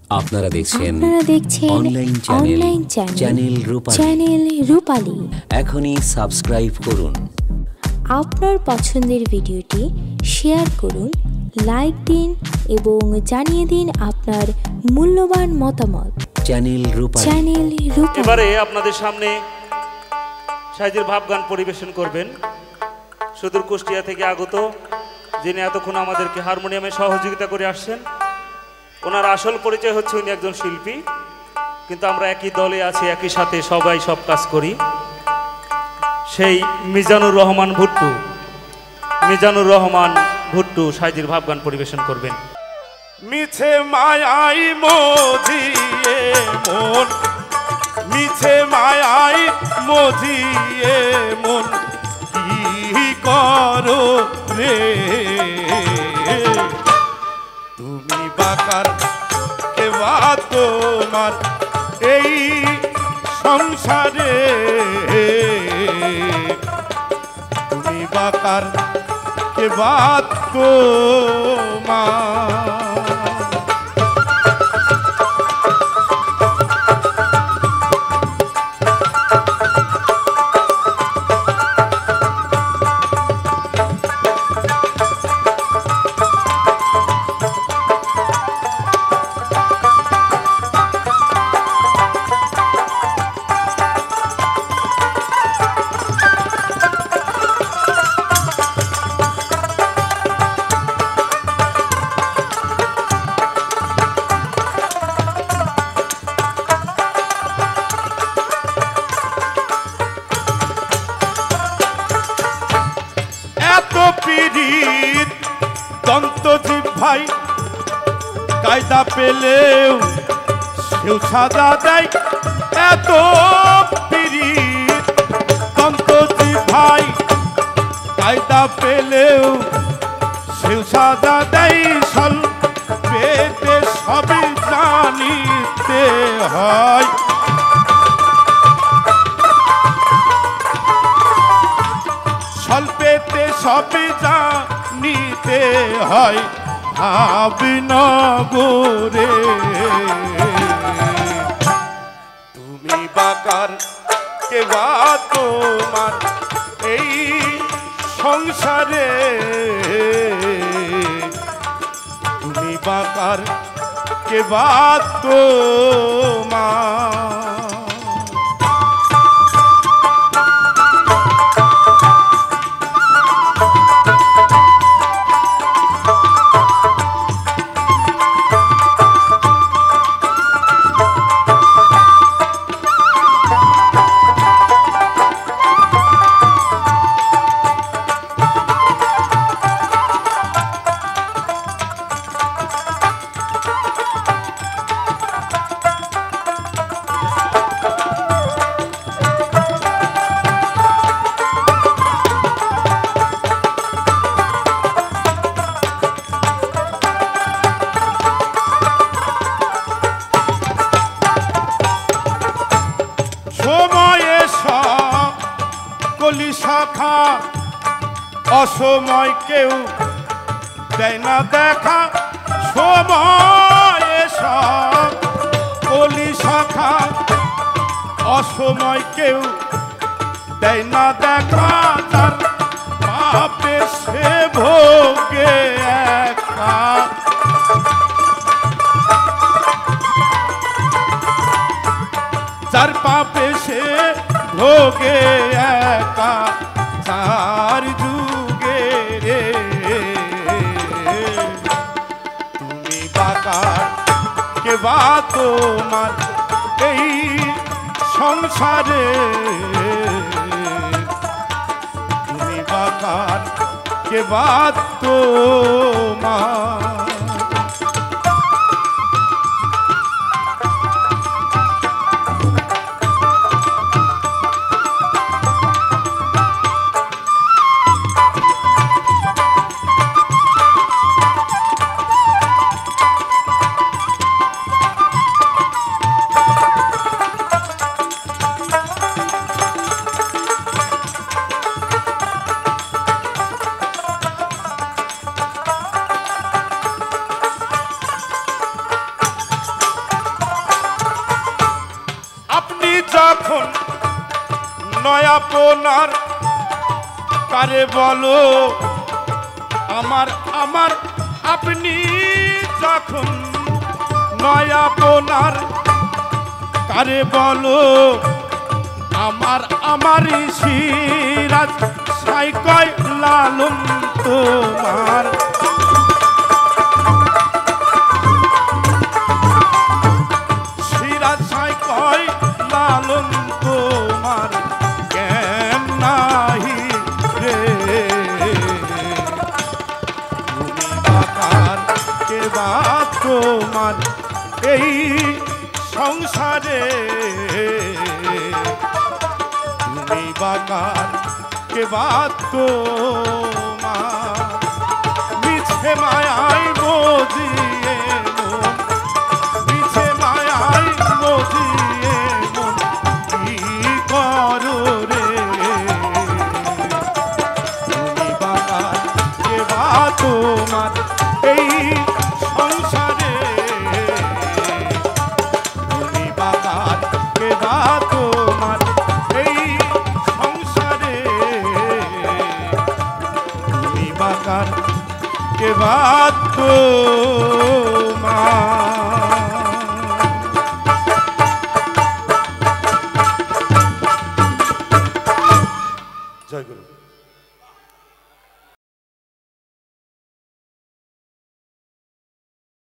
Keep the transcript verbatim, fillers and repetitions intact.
আপনারা দেখছেন আপনারা দেখছেন online channel online channel channel Rupali channel Rupali. এখনই সাবস্ক্রাইব করুন। আপনার পছন্দের ভিডিওটি শেয়ার করুন, লাইক দিন এবং জানিয়ে দিন আপনার মূল্যবান মতামত। Channel Rupali channel Rupali. এবারে আপনাদের সামনে সাইজের ভাবগান পরিবেশন করবেন সুদূর কুষ্টিয়া থেকে আগত, যিনি এতক্ষণ আমাদেরকে হারমোনিয়ামে সহযোগিতা করে আসছেন। ওনার আসল পরিচয় হচ্ছে উনি একজন শিল্পী, কিন্তু আমরা একই দলে আছি, একই সাথে সবাই সব কাজ করি। সেই মিজানুর রহমান ভুট্টু মিজানুর রহমান ভুট্টু সাইজের ভাবগান পরিবেশন করবেন। মিছে মায়াই মজিয়ে মন, মিছে মায়াই মজিয়ে মন, কি করো রে তুমি বাকার কেবা তোমার এই সংসারে, তুমি বাকার কেবা তোমার। দন্তজীব ভাই কায়দা পেলেও সেও সাজা দেয়, এত পীড়িত দন্তজীব ভাই কায়দা পেলেও সেও সাজা দেয়। সল পেতে সবই জানিতে হয়, স্বল্পেতে সবই জানিতে হয়। ভাবনগরে তুমি বাকার কেবা তোমার এই সংসারে, তুমি বাকার কেবা তোমার। কলি শাখা অসময় কেউ দেয় না দেখা, সময় সব কলি শাখা অসময় কেউ দেয় না দেখা। তার পাপে সে ভোগে একা, যার পাপে সে ভোগে একা চার যুগে রে। তুমি বাকার কেবা তোমার এই সংসারে, তুমি বাকার কেবা তোমার। নয়া পোনার কারে বলো আমার আমার আপনি যখন নয়া পোনার কারে বলো আমার আমার সিরাজ সাই কয় লালন তোমার সিরাজ সাই কয় লালন তোমার কেন নাহি রে তুমি বাকার কে বা তোমার এই সংসারে তুমি বাকার কে বা তোমার মিছে মায়াই বজিয়ে মন মিছে মায়াই বজিয়ে মন কি করো রে তুমি বাকার কে বা তোমার এই সংসারে তুমি বাকার কে বা তোমার এই সংসারে তুমি বাকার কে বা তোমার